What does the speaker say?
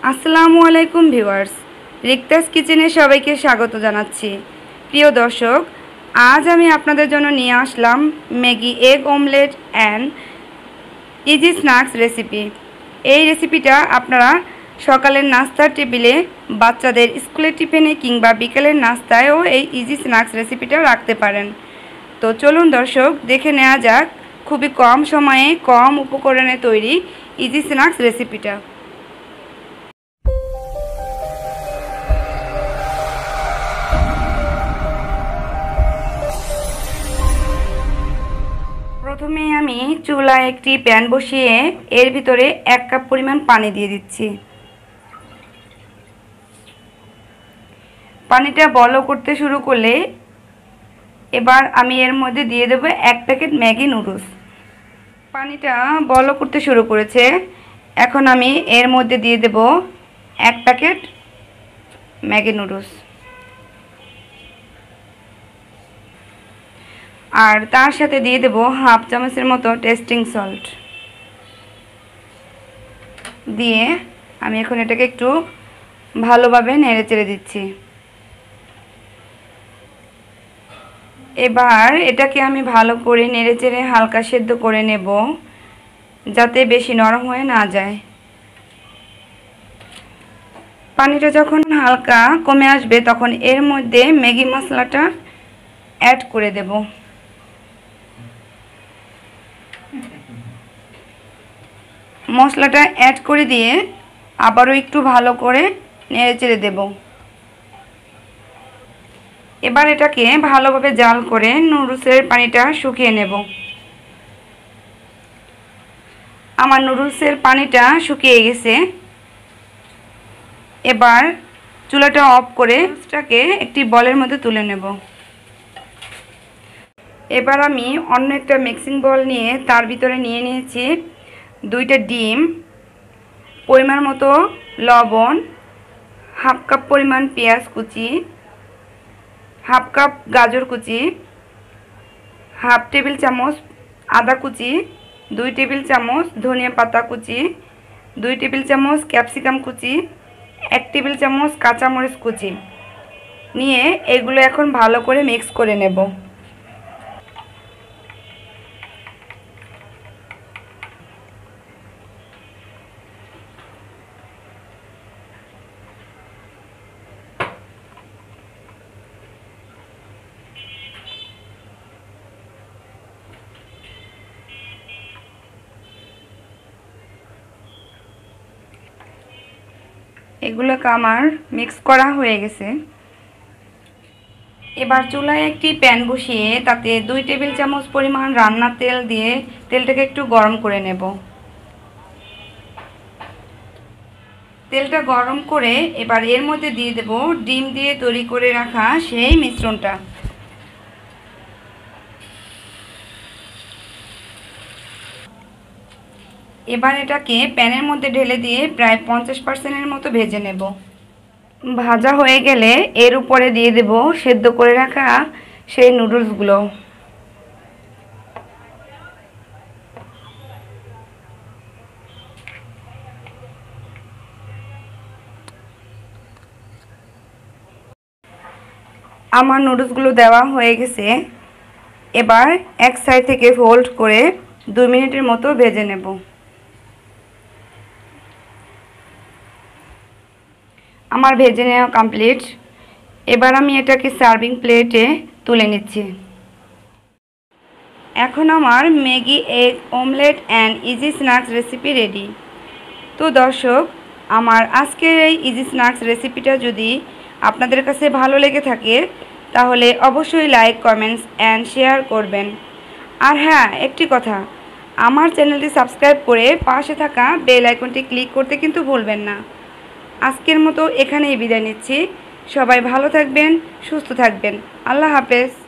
আসসালামু আলাইকুম ভিউয়ার্স, রিক্তাস কিচেনে সবাইকে স্বাগত জানাচ্ছি। প্রিয় দর্শক, আজ আমি আপনাদের জন্য নিয়ে আসলাম Maggi egg omelette and easy snacks recipe. এই রেসিপিটা আপনারা সকালের নাস্তার টেবিলে, বাচ্চাদের স্কুলের টিফিনে কিংবা বিকেলের নাস্তায়ও এই ইজি স্ন্যাক্স রেসিপিটা রাখতে পারেন। তো চলুন দর্শক, দেখে নেওয়া যাক খুবই কম সময়ে কম উপকরণে তৈরি ইজি স্ন্যাক্স রেসিপিটা। প্রথমে আমি চুলায় একটি প্যান বসিয়ে এর ভিতরে 1 কাপ পরিমাণ পানি দিয়ে দিচ্ছি। পানিটা বলক করতে শুরু করলে এবার আমি এর মধ্যে দিয়ে দেব 1 প্যাকেট ম্যাগি নুডলস। পানিটা বলক করতে শুরু করেছে, এখন আমি এর মধ্যে দিয়ে দেব 1 প্যাকেট ম্যাগি নুডলস আর তার সাথে দিয়ে দেব হাফ চামচের মতো টেস্টিং সল্ট। দিয়ে আমি এখন এটাকে একটু ভালোভাবে নেড়েচেড়ে দিচ্ছি। এবার এটাকে আমি ভালো করে নেড়েচেড়ে হালকা সেদ্ধ করে নেব, যাতে বেশি নরম হয়ে না যায়। পানিটা যখন হালকা কমে আসবে তখন এর মধ্যে ম্যাগি মশলাটা অ্যাড করে দেব। মশলাটা অ্যাড করে দিয়ে আবারও একটু ভালো করে নেড়েচেড়ে দেব। এবার এটাকে ভালোভাবে জাল করে নুডলসের পানিটা শুকিয়ে নেব। আমার নুডলসের পানিটা শুকিয়ে গেছে। এবার চুলাটা অফ করে নুডলসটাকে একটি বলের মধ্যে তুলে নেব। এবার আমি অন্য একটা মিক্সিং বল নিয়ে তার ভিতরে নিয়ে নিয়েছি 2টা ডিম, পরিমাণ মতো লবণ, হাফ কাপ পরিমাণ পেঁয়াজ কুচি, হাফ কাপ গাজর কুচি, হাফ টেবিল চামচ আদা কুচি, 2 টেবিল চামচ ধনিয়া পাতা কুচি, 2 টেবিল চামচ ক্যাপসিকাম কুচি, 1 টেবিল চামচ কাঁচামরিচ কুচি নিয়ে এগুলো এখন ভালো করে মিক্স করে নেব। এগুলোকে আমার মিক্স করা হয়ে গেছে। এবার চুলায় একটি প্যান বসিয়ে তাতে 2 টেবিল চামচ পরিমাণ রান্নার তেল দিয়ে তেলটাকে একটু গরম করে নেব। তেলটা গরম করে এবার এর মধ্যে দিয়ে দেব ডিম দিয়ে তৈরি করে রাখা সেই মিশ্রণটা। এবার এটাকে প্যানের মধ্যে ঢেলে দিয়ে প্রায় 50%-এর মতো ভেজে নেব। ভাজা হয়ে গেলে এর উপরে দিয়ে দেব সেদ্ধ করে রাখা সেই নুডলসগুলো। আমার নুডলসগুলো দেওয়া হয়ে গেছে। এবার এক সাইড থেকে ফোল্ড করে 2 মিনিটের মতো ভেজে নেব। আমার ভেজে নেওয়া কমপ্লিট। এবার আমি এটাকে সার্ভিং প্লেটে তুলে নিচ্ছি। এখন আমার Maggi egg omelette and easy snacks recipe ready. তো দর্শক, আমার আজকের এই ইজি স্ন্যাক্স রেসিপিটা যদি আপনাদের কাছে ভালো লেগে থাকে তাহলে অবশ্যই লাইক, কমেন্টস অ্যান্ড শেয়ার করবেন। আর হ্যাঁ, একটি কথা, আমার চ্যানেলটি সাবস্ক্রাইব করে পাশে থাকা বেল আইকনটি ক্লিক করতে কিন্তু ভুলবেন না। আজকের মতো এখানেই বিদায় নিচ্ছি। সবাই ভালো থাকবেন, সুস্থ থাকবেন। আল্লাহ হাফেজ।